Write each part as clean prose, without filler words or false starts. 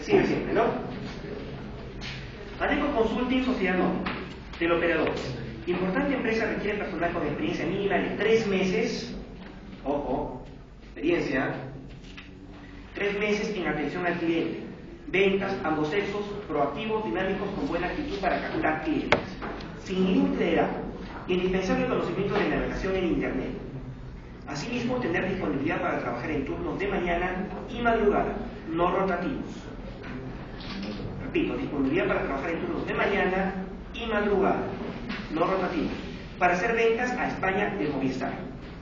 sigue siempre, ¿no? Adeco Consulting, sociedad anónima, teleoperadores. Importante empresa requiere personal con experiencia mínima de 3 meses, ojo, experiencia, 3 meses en atención al cliente, ventas, ambos sexos, proactivos, dinámicos, con buena actitud para captar clientes, sin límite de edad, indispensable conocimiento de navegación en Internet. Asimismo, tener disponibilidad para trabajar en turnos de mañana y madrugada, no rotativos. Repito, disponibilidad para trabajar en turnos de mañana y madrugada, no rotativos, para hacer ventas a España de Movistar.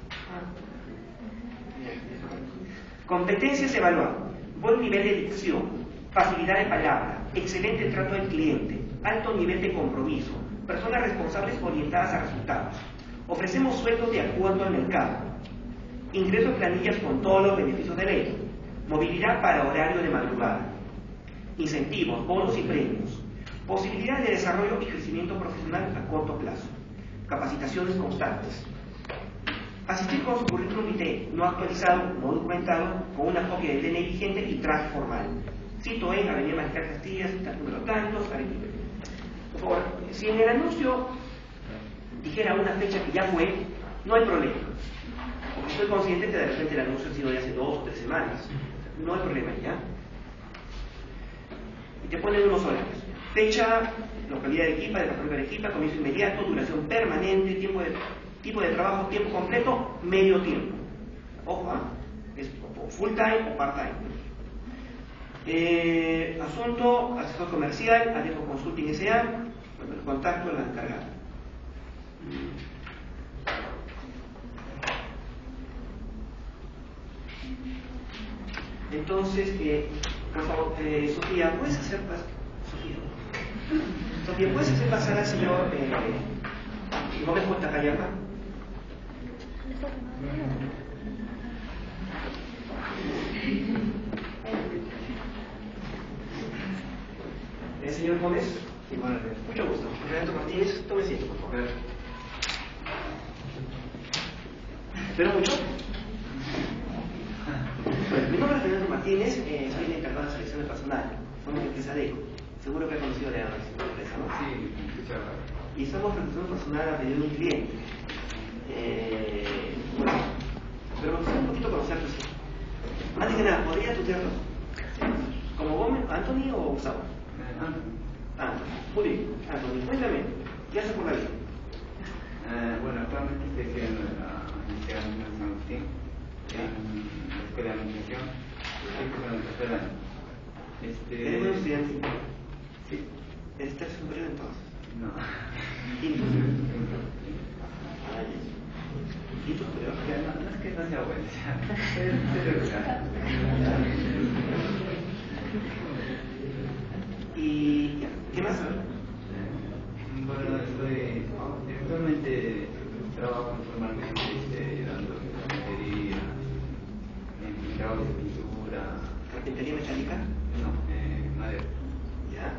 Competencias evaluadas, buen nivel de dicción, facilidad de palabra, excelente trato al cliente, alto nivel de compromiso, personas responsables orientadas a resultados. Ofrecemos sueldos de acuerdo al mercado, ingreso en planillas con todos los beneficios de ley, movilidad para horario de madrugada, incentivos, bonos y premios, posibilidades de desarrollo y crecimiento profesional a corto plazo, capacitaciones constantes. Asistir con su currículum vitae no actualizado, no documentado, con una copia del DNI vigente y traje formal. Cito en Avenida Mariscal Castillas, número tantos, Arequipa. Por favor, si en el anuncio dijera una fecha que ya fue, no hay problema. Porque estoy consciente que de repente el anuncio ha sido de hace 2 o 3 semanas. No hay problema ya. Y te ponen unos horarios. Fecha, localidad de Arequipa, departamento de Arequipa, comienzo inmediato, duración permanente, tipo de trabajo, tiempo completo, medio tiempo. Ojo, es full time o part time. Asunto, asesor comercial, Adeco Consulting S.A., bueno, el contacto de la encargada. Entonces, por favor, Sofía, ¿puedes hacer Sofía, ¿puedes hacer pasar al señor Gómez Puentacayapa? Señor Gómez, sí, mucho gusto. Renato Martínez, tome asiento, por favor. ¿Espero mucho? Bueno, mi nombre es Renato Martínez, soy el encargado de selección de personal. Somos la empresa Adeco. Seguro que ha conocido la empresa, ¿no? Sí, escuchaba. Y estamos reclutando personal a pedido de un cliente. Bueno, pero me gustaría un poquito conocerlo. Antes que nada, ¿podría tutearlo? ¿Como Gómez, Anthony o Gustavo? Anthony. Muy bien. Anthony, cuéntame, ¿qué hace por la vida? Bueno, actualmente estoy estudiando en la Universidad de San Agustín, en la Escuela de Administración. Estoy cursando el tercer año. ¿Eres buen estudiante? Sí. ¿Eres tercer superior entonces? No. Quinto. Quinto superior. No es que no sea bueno, es regular. ¿Y qué más? Bueno, actualmente trabajo informalmente dando carpintería, en trabajo de pintura. ¿Carpintería metálica? No, madera. ¿Ya?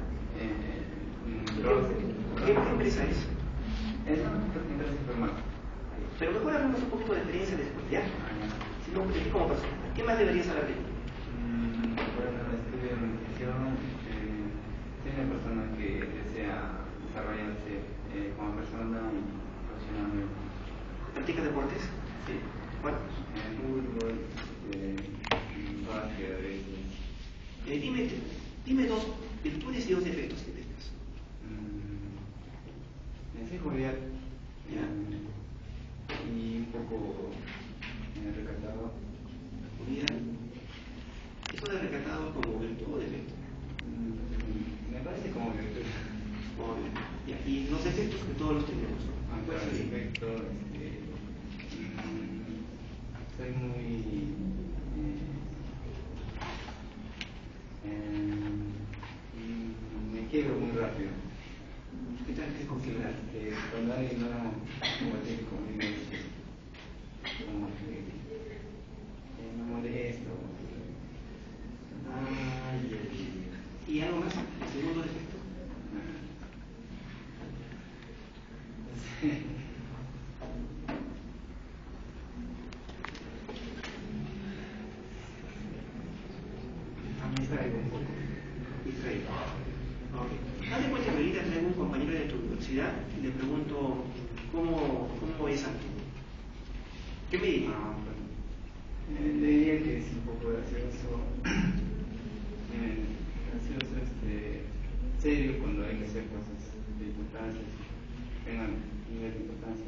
¿Qué empresa es? Es una empresa informal. Pero mejor hablamos un poquito de experiencia después, ¿ya? Si no, como persona, ¿qué más deberías saber de ti? Bueno, estudio en administración. Soy una persona que desea desarrollarse como persona y profesionalmente. ¿Practicas deportes? Sí. ¿Cuántos? Fútbol, básquet a veces. Dime 2 virtudes y 2 defectos que tengas. Seguridad. ¿Ya? Y un poco recatado. Seguridad. ¿Eso de recatado como virtud o defecto? Me parece como virtud. Y los defectos que todos los tenemos, ¿no? Bueno, el defecto, soy muy me quiebro muy rápido. ¿Qué tal que configurar? Cuando alguien como tiene conmigo, como que me molesto. ¿Y algo más? ¿El segundo defecto? Israel. Okay. Haz de cuenta que ahorita traigo un compañero de tu universidad y le pregunto cómo es Antonio. ¿Qué me diría? Le diría que es un poco gracioso, serio cuando hay que hacer cosas de importancia, tengan nivel de importancia.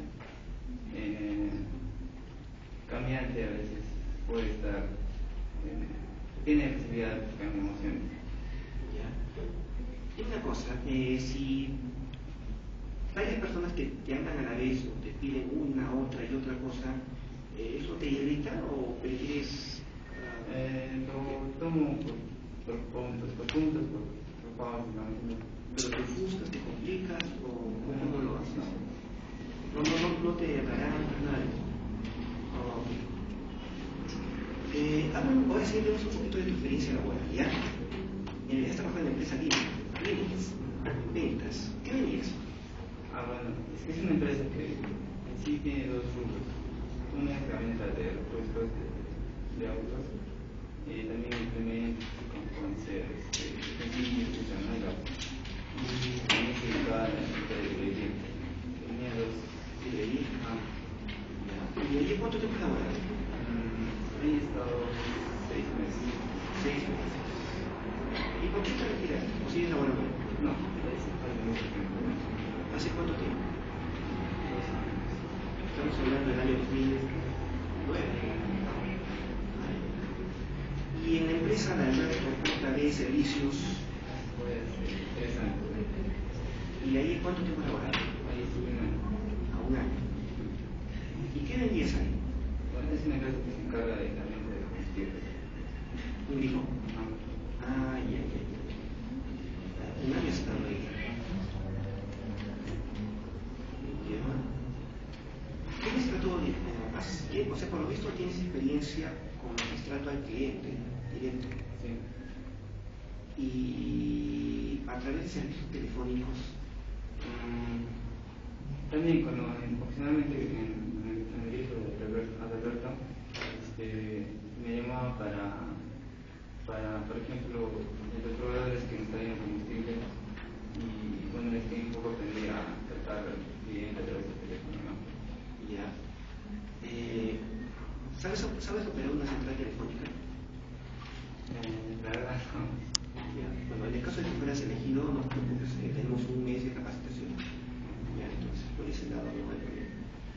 Cambiante a veces puede estar, tiene facilidad de buscar emociones. Ya. Y una cosa, si varias personas que te hablan a la vez o te piden una, otra y otra cosa, ¿eso te irrita o prefieres? Lo tomo por puntos, por pausas, ¿Pero te ofuscas, te complicas o cómo lo haces? No te agarrantas nada de eso. Ahora sí vemos un poquito de tu experiencia laboral, ¿ya? Has trabajado en la empresa Linux, ventas. ¿Qué vendías? Bueno, es una empresa que en sí tiene dos rubros. Una es camioneta de repuestos de autos y también implementos con ser sencillos que usan el auto. Y también se dedicaba a la empresa de librería. Tenía dos librerías. ¿Y allí cuánto tiempo laboraste? He estado 6 meses. 6 meses. ¿Y por qué te retiraste? ¿O sigues laborando? No, hace mucho tiempo. ¿Hace cuánto tiempo? Estamos hablando del año 2009. ¿Y en la empresa la oferta de servicios? Fue hace 3 años. ¿Y ahí cuánto tiempo laboraste? Ahí estuve un año. A un año. ¿Y qué vendías ahí? Bueno, es una empresa que se encarga de la venta de combustibles. ¿Un grifo? Ya. Un año estaba ahí. ¿Tienes trato de, o sea, por lo visto tienes experiencia con el trato al cliente directo? Sí. Y a través de servicios telefónicos. También ocasionalmente en el grifo de Adalberto me llamaba para, por ejemplo, los proveedores que nos traían combustible y bueno, un poco aprendí a tratar al cliente a través del teléfono. Ya. ¿Sabes operar una central telefónica? La verdad no. Ya. Bueno, en el caso de que fueras elegido, no te preocupes, tenemos un mes de capacitación. Ya, entonces, por ese lado no hay problema.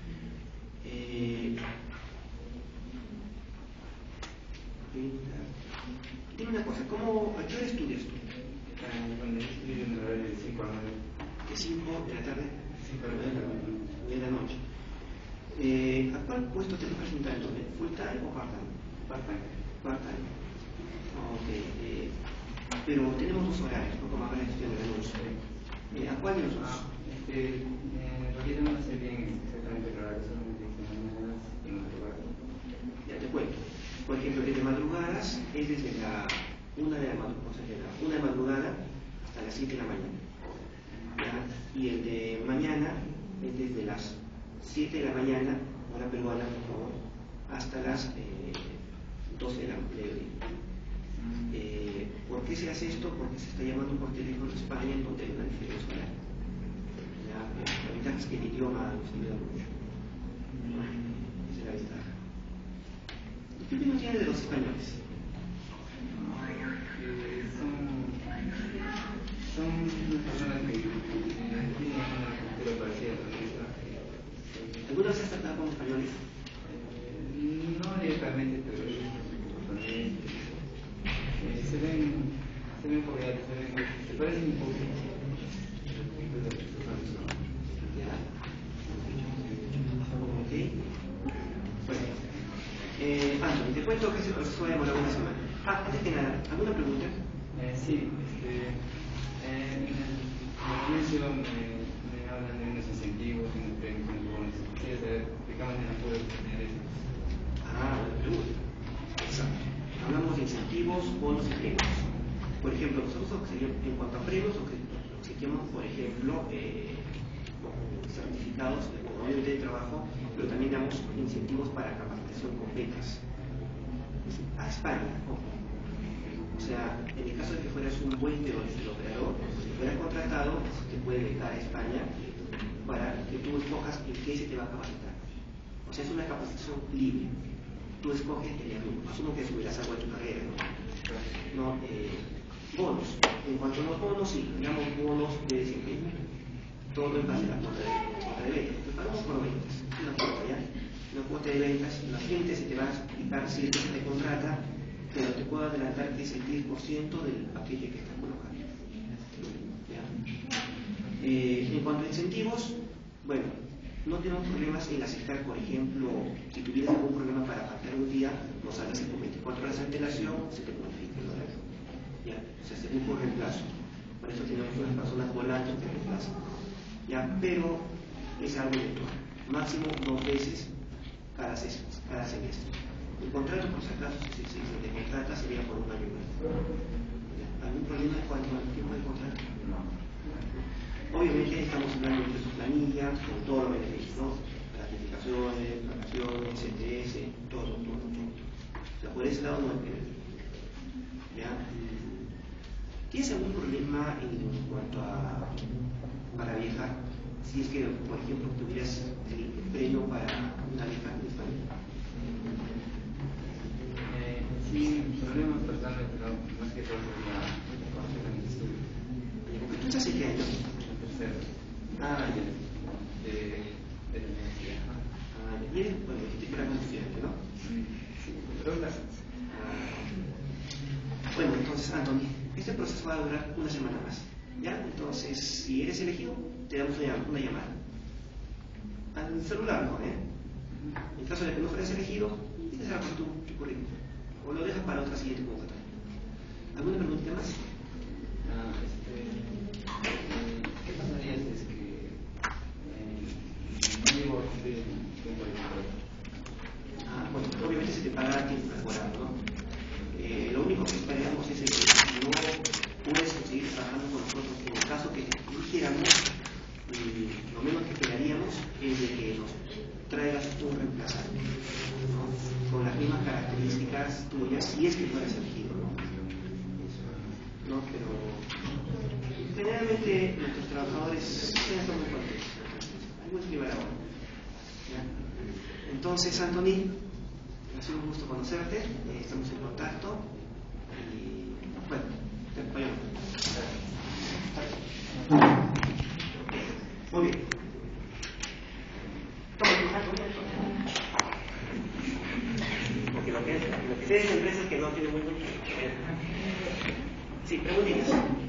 Dime una cosa, ¿a qué hora estudias tú? Bueno, yo estudio en el horario de 5 a 9. ¿De 5 de la tarde? 5 de la noche. ¿A cuál puesto te vas presentando? ¿Full time o part time? Part time. Ok. Pero tenemos dos horarios, ¿no? Como habrá estudiado el anuncio. ¿A cuál de los dos? En realidad no sé bien exactamente el horario, solamente que mañanas y madrugadas. Ya te cuento. Por ejemplo, el de madrugadas es desde la 1 de la madrugada hasta las 7 de la mañana. ¿Ya? Y el de mañana es desde las 7 de la mañana, hora peruana, por favor, hasta las 12 de la mediodía. ¿Por qué se hace esto? Porque se está llamando por teléfono a España, en donde hay una diferencia horaria. La ventaja es que el idioma nos ayuda mucho. Esa es la ventaja. ¿Qué opinión tiene de los españoles? Son personas que tienen una cultura parecida a la nuestra. ¿Alguna vez has tratado con españoles? No directamente, pero también se ven cordiales, se parecen un poco. Ya. Ok. Bueno. Anthony, te cuento que ese proceso va a demorar una semana. Antes que nada, ¿alguna pregunta? Sí, en el inicio me hablan de unos incentivos, de unos premios, de unos bonos. Quería saber de qué manera puedo obtener eso. Buena pregunta. Exacto. Hablamos de incentivos, bonos y premios. Por ejemplo, nosotros en cuanto a premios, obsequiamos, por ejemplo, certificados de trabajo, pero también damos incentivos para capacitación con becas a España. O sea, en el caso de que fueras un buen teleoperador, si fueras contratado, te puede dejar a España para que tú escojas en qué se te va a capacitar. O sea, es una capacitación libre. Tú escoges el alumno. Asumo que subirás algo de tu carrera, ¿no? Bonos. En cuanto a los bonos, sí, digamos bonos de desempeño. Todo en base a la cuota de ventas. Te pagamos por ventas. Una cuota, ¿ya? Una cuota de ventas. La gente se te va a explicar si es que te contrata, pero te puedo adelantar que es el 10% del paquete que estás colocando. ¿Ya? En cuanto a incentivos, bueno, no tenemos problemas en aceptar, por ejemplo, si tuvieras algún problema para faltar un día, nos hagas con 24 horas de antelación, se te modifica el horario. ¿Ya? O sea, se busca un reemplazo. Por eso tenemos unas personas volantes que reemplazan. ¿Ya? Pero es algo eventual. Máximo 2 veces cada semestre. El contrato, por si acaso, si se te contrata, sería por un año y medio. ¿Algún problema en cuanto al tiempo de contrato? No. Obviamente estamos hablando de su planilla, con todos los beneficios, ¿no? Gratificaciones, vacaciones, CTS, todo. O sea, por ese lado no hay problema. ¿Ya? ¿Tienes algún problema en cuanto a para viajar? Si es que, por ejemplo, tuvieras el premio para una viaje en España. Sí, problemas personales, pero más que todo sería conocer a mis estudios. ¿Tú estás en qué año? Tercero. Ya. De la universidad. Y eres, bueno, dijiste que eras un estudiante, ¿no? Sí, pero gracias. Bueno, entonces, Anthony, este proceso va a durar una semana más. ¿Ya? Entonces, si eres elegido, te damos una llamada. Al celular, ¿no? En caso de que no fueras elegido, tienes que hacer tu currículum. O lo dejas para otra siguiente convocatoria. ¿Alguna pregunta más? ¿Qué pasaría si es que no llego a cumplir el tiempo de contrato? Bueno, obviamente se te pagará tiempo laboral, ¿no? Lo único que esperamos es que si no puedes seguir trabajando con nosotros, en el caso que te eligiéramos, lo menos que esperaríamos es de que nos traigas un reemplazante, ¿no? Con las mismas características tuyas, si es que fueras elegido, ¿no? Pero generalmente nuestros trabajadores están muy contentos, hay mucho nivel ahora. Entonces, Anthony, ha sido un gusto conocerte, estamos en contacto y bueno, te acompañamos. Muy bien. Toma tu jato, porque lo que sé de esa empresa es que no tiene muy buen. Sí, preguntitas.